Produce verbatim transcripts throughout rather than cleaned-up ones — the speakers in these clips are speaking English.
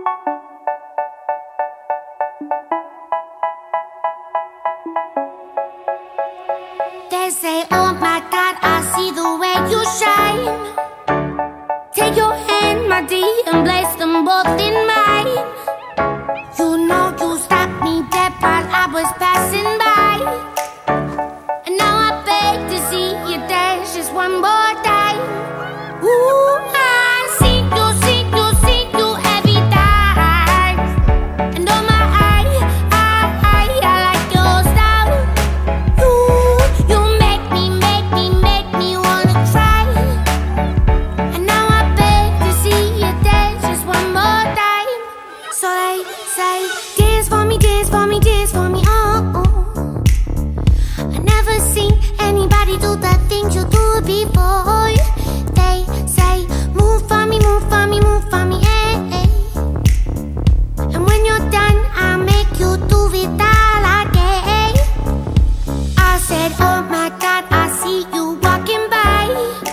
They say, oh my God, I see the way you shine. Take your hand, my dear, and place them both in mine. You know you stopped me dead while I was passing by, and now I beg to see you dance just one more time. Ooh, I see you, see you, see you every time. And oh my, I, I, I, I like your style. You, you make me, make me, make me wanna cry. And now I beg to see you dance just one more time. So they say, dance for me, dance for me, dance for me, oh, oh. I never seen anybody do the things you do before. They say, move for me, move for me, move for me, eh, eh. And when you're done, I'll make you do it all again. I said, oh my God, I see you walking by.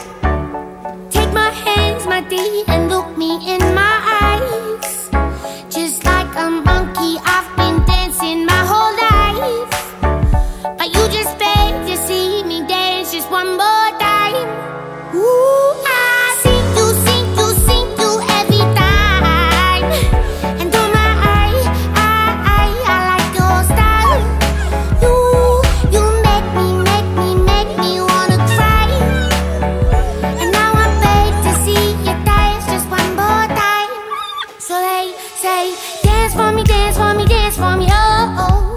Take my hands, my dear, and look me in my eyes. Just like a monkey, I've been dancing my whole life, but you just beg to see me dance just one more time. Ooh, I see you, see you, see you every time. And oh my, I, I, I, I like your style. You, you make me, make me, make me wanna cry. And now I beg to see you dance just one more time. So they say, dance for me, dance for me, dance for me, oh,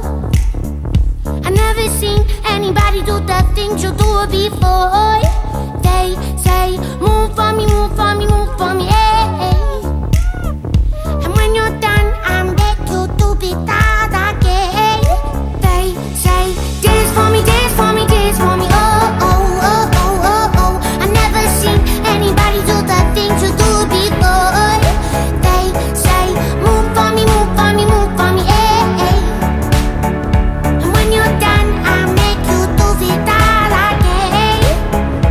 oh. I never seen anybody do the things you do before. They say, move for me, move for me, move for me, eh, eh. And when you're done, I'll make you do it all again. They say, dance for me, dance for me, dance for me, oh, oh, oh, oh, oh, oh. I never seen anybody do the things you do before. They say, move for me, move for me, move for me, eh, eh. And when you're done, I'll make you do it all again.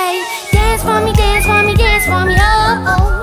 say, dance for me, dance for me, dance for me, oh, oh.